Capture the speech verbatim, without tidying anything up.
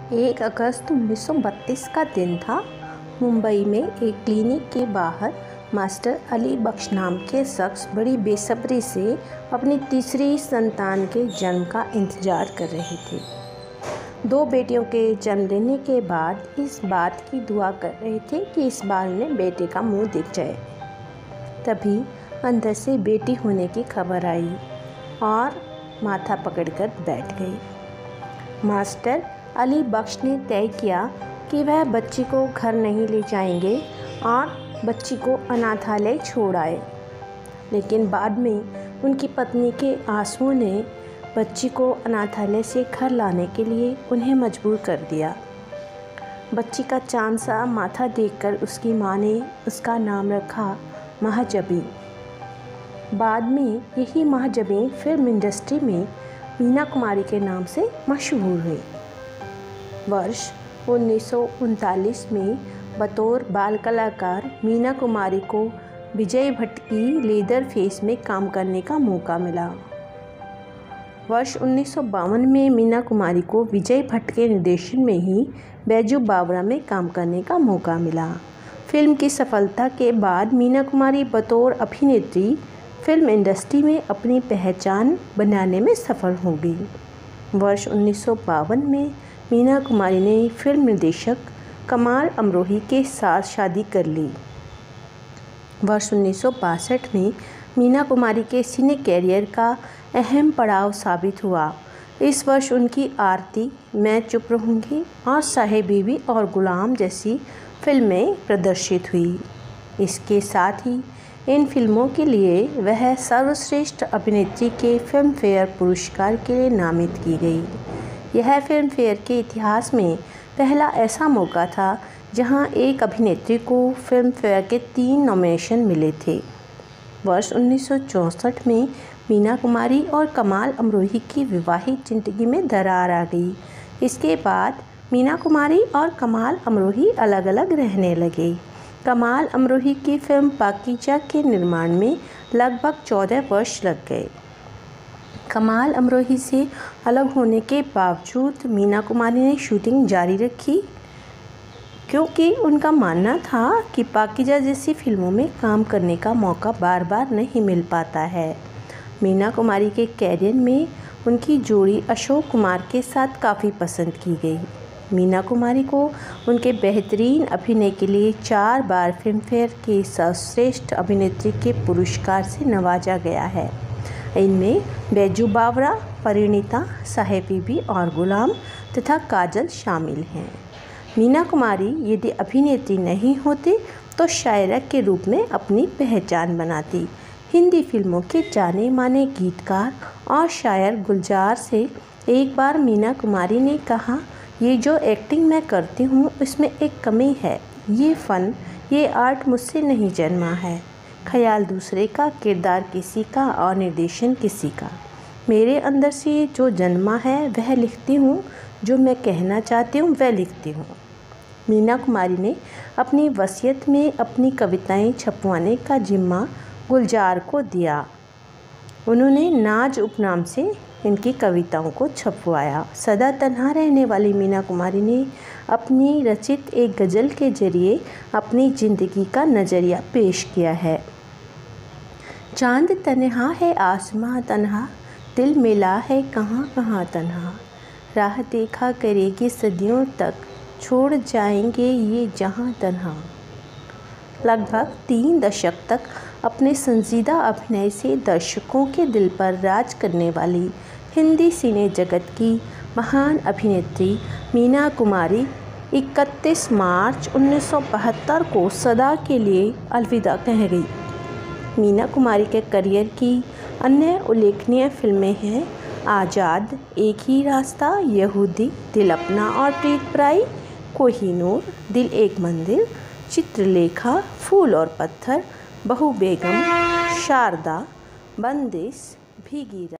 एक अगस्त उन्नीस सौ बत्तीस का दिन था। मुंबई में एक क्लिनिक के बाहर मास्टर अली बख्श नाम के शख्स बड़ी बेसब्री से अपनी तीसरी संतान के जन्म का इंतज़ार कर रहे थे। दो बेटियों के जन्म लेने के बाद इस बात की दुआ कर रहे थे कि इस बार उन्हें बेटे का मुंह दिख जाए। तभी अंदर से बेटी होने की खबर आई और माथा पकड़कर बैठ गए। मास्टर अली बख्श ने तय किया कि वह बच्ची को घर नहीं ले जाएंगे और बच्ची को अनाथालय छोड़ आए। लेकिन बाद में उनकी पत्नी के आंसुओं ने बच्ची को अनाथालय से घर लाने के लिए उन्हें मजबूर कर दिया। बच्ची का चांद सा माथा देखकर उसकी मां ने उसका नाम रखा महाजबी। बाद में यही महाजबी फिल्म इंडस्ट्री में मीना कुमारी के नाम से मशहूर हुई। वर्ष उन्नीस सौ उनतालीस में बतौर बाल कलाकार मीना कुमारी को विजय भट्ट की लेदर फेस में काम करने का मौका मिला। वर्ष उन्नीस सौ बावन में मीना कुमारी को विजय भट्ट के निर्देशन में ही बैजू बावरा में काम करने का मौका मिला। फिल्म की सफलता के बाद मीना कुमारी बतौर अभिनेत्री फिल्म इंडस्ट्री में अपनी पहचान बनाने में सफल हो गई। वर्ष उन्नीस सौ बावन में मीना कुमारी ने फिल्म निर्देशक कमाल अमरोही के साथ शादी कर ली। वर्ष उन्नीस सौ बासठ में मीना कुमारी के सिने कैरियर का अहम पड़ाव साबित हुआ। इस वर्ष उनकी आरती, मैं चुप रहूँगी और साहे बीवी और गुलाम जैसी फिल्में प्रदर्शित हुई। इसके साथ ही इन फिल्मों के लिए वह सर्वश्रेष्ठ अभिनेत्री के फिल्म फेयर पुरस्कार के लिए नामित की गई। यह फिल्म फेयर के इतिहास में पहला ऐसा मौका था जहां एक अभिनेत्री को फिल्म फेयर के तीन नॉमिनेशन मिले थे। वर्ष उन्नीस सौ चौंसठ में मीना कुमारी और कमाल अमरोही की वैवाहिक जिंदगी में दरार आ गई। इसके बाद मीना कुमारी और कमाल अमरोही अलग अलग रहने लगे। कमाल अमरोही की फिल्म पाकीज़ा के निर्माण में लगभग चौदह वर्ष लग गए। कमाल अमरोही से अलग होने के बावजूद मीना कुमारी ने शूटिंग जारी रखी, क्योंकि उनका मानना था कि पाकीज़ा जैसी फिल्मों में काम करने का मौका बार बार नहीं मिल पाता है। मीना कुमारी के कैरियर में उनकी जोड़ी अशोक कुमार के साथ काफ़ी पसंद की गई। मीना कुमारी को उनके बेहतरीन अभिनय के लिए चार बार फिल्मफेयर के सर्वश्रेष्ठ अभिनेत्री के पुरस्कार से नवाजा गया है। इनमें बैजू बावरा, परिणीता, साहे बीबी और गुलाम तथा काजल शामिल हैं। मीना कुमारी यदि अभिनेत्री नहीं होती तो शायरा के रूप में अपनी पहचान बनाती। हिंदी फिल्मों के जाने माने गीतकार और शायर गुलजार से एक बार मीना कुमारी ने कहा, ये जो एक्टिंग मैं करती हूँ उसमें एक कमी है। ये फ़न, ये आर्ट मुझसे नहीं जन्मा है। ख्याल दूसरे का, किरदार किसी का और निर्देशन किसी का। मेरे अंदर से जो जन्मा है वह लिखती हूँ, जो मैं कहना चाहती हूँ वह लिखती हूँ। मीना कुमारी ने अपनी वसीयत में अपनी कविताएं छपवाने का जिम्मा गुलजार को दिया। उन्होंने नाज उपनाम से इनकी कविताओं को छपवाया। सदा तन्हा रहने वाली मीना कुमारी ने अपनी रचित एक गज़ल के जरिए अपनी ज़िंदगी का नज़रिया पेश किया है। चांद तन्हा है, आसमां तन्हा, दिल मिला है कहाँ कहाँ तन्हा, राह देखा करेगी सदियों तक, छोड़ जाएंगे ये जहाँ तन्हा। लगभग तीन दशक तक अपने संजीदा अभिनय से दर्शकों के दिल पर राज करने वाली हिंदी सिने जगत की महान अभिनेत्री मीना कुमारी इकतीस मार्च उन्नीस सौ बहत्तर को सदा के लिए अलविदा कह गई। मीना कुमारी के करियर की अन्य उल्लेखनीय फिल्में हैं आज़ाद, एक ही रास्ता, यहूदी, दिल अपना और प्रीत पराई, कोहिनूर, दिल एक मंदिर, चित्रलेखा, फूल और पत्थर, बहू बेगम, शारदा, बंदिश, भीगी रात।